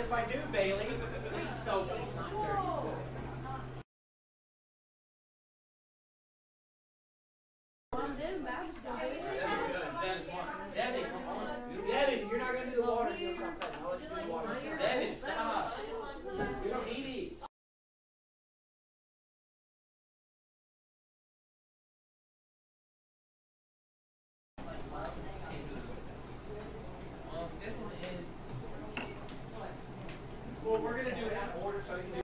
if I do, Bailey. This is so it's not dirty. Devin, come on. Devin, you're not going to do the water. You're not going to do the water. Devin, stop. You don't need it. This one is. Well, we're going to do it out of order so we can do.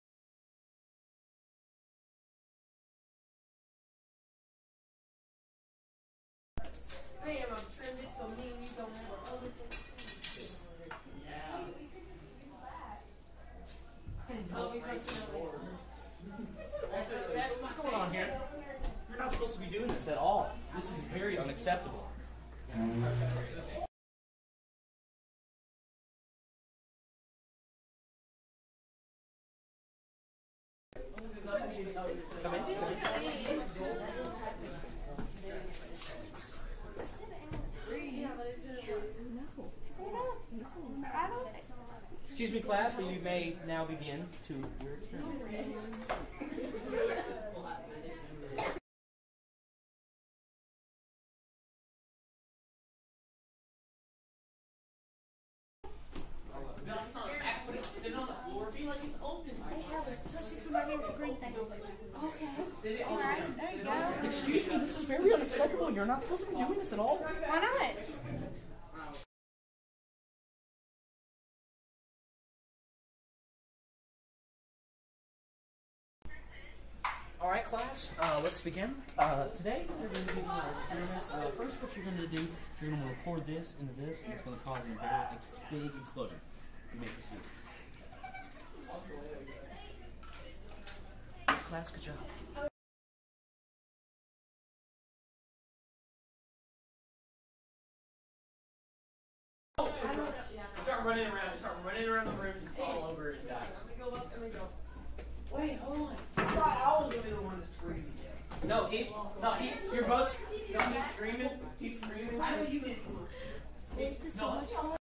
Bam, I've trimmed it so me and you don't have other things. What's going on here? You're not supposed to be doing this at all. This is very unacceptable. Come in. Excuse me, class, but you may now begin to your experiment. Sit on the floor. Be like it's open. Okay. All right. There you go. Excuse me, this is very unacceptable. You're not supposed to be doing this at all. Why not? All right, class, let's begin. Today, we're going to be doing our experiments. First, what you're going to do, you're going to record this into this, and it's going to cause a very big explosion. You may proceed. Class, good job. Start running around the room, and fall over and die. Let me go up, let me go. Wait, hold on. I thought I was going to be the one that's screaming. No, you're both, he's screaming. He's screaming. I know you meant No,